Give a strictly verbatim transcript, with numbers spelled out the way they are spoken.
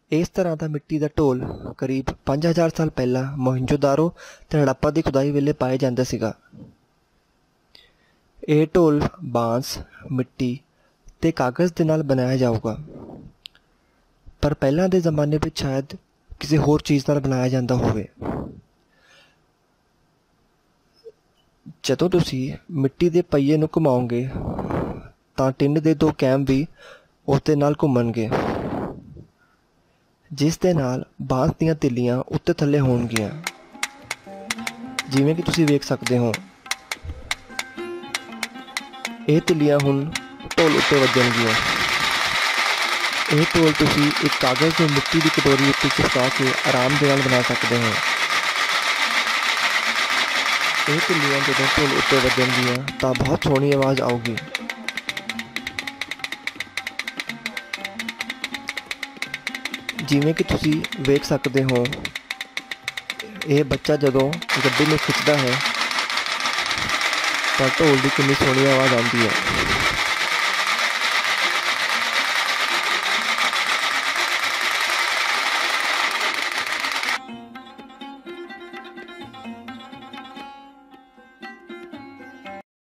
इस तरह का मिट्टी का ढोल करीब पाँच हज़ार साल पहला मोहनजोदारो ते हड़प्पा की खुदाई वेले पाया जाता सीगा। यह ढोल बांस, मिट्टी ते कागज़ के नाल बनाया जाऊगा, पर पहला के ज़माने में शायद किसी होर चीज़ नाल बनाया जाता होवे। जदों तुसी मिट्टी के पहिए नूं घुमाओगे तां टिन के दो कैम भी उस दे नाल घूमणगे, जिस दे नाल बांस दीयां तिल्लियां उत्ते थल्ले होणगियां। जिवें कि तुसी वेख सकदे हो, ये तिल्लियां हुण ढोल उत्ते वजणगियां। यह ढोल तुसी एक कागज़ की मिट्टी की कटोरी उत्ते चिपका के आराम दे नाल बना सकते हो। ये तिल्लियां जदों ढोल उत्ते वजणगियां तां बहुत सोहनी आवाज़ आऊगी। जिवें कि तुसी वेख सकते हो, यह बच्चा जदों गड्डी में खिंचता है तो ढोल की कितनी सोहनी आवाज़ आती है।